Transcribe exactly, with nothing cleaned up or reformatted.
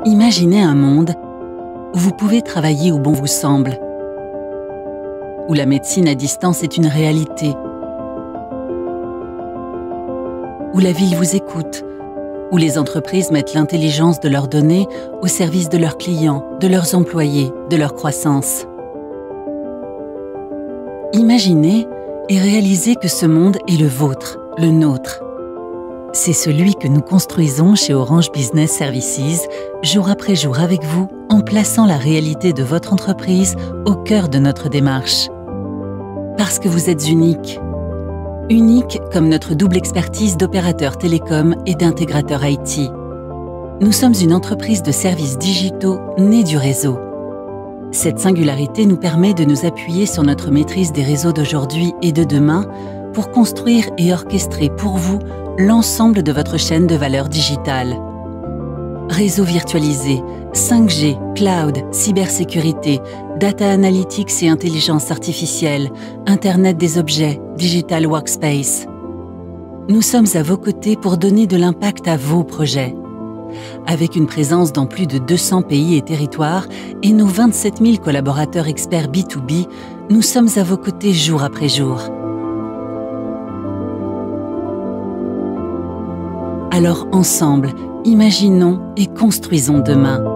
Imaginez un monde où vous pouvez travailler où bon vous semble, où la médecine à distance est une réalité, où la ville vous écoute, où les entreprises mettent l'intelligence de leurs données au service de leurs clients, de leurs employés, de leur croissance. Imaginez et réalisez que ce monde est le vôtre, le nôtre. C'est celui que nous construisons chez Orange Business Services, jour après jour avec vous, en plaçant la réalité de votre entreprise au cœur de notre démarche. Parce que vous êtes unique. Unique comme notre double expertise d'opérateur télécom et d'intégrateur I T. Nous sommes une entreprise de services digitaux née du réseau. Cette singularité nous permet de nous appuyer sur notre maîtrise des réseaux d'aujourd'hui et de demain pour construire et orchestrer pour vous l'ensemble de votre chaîne de valeur digitale. Réseau virtualisé, cinq G, cloud, cybersécurité, data analytics et intelligence artificielle, Internet des objets, digital workspace. Nous sommes à vos côtés pour donner de l'impact à vos projets. Avec une présence dans plus de deux cents pays et territoires et nos vingt-sept mille collaborateurs experts B deux B, nous sommes à vos côtés jour après jour. Alors ensemble, imaginons et construisons demain.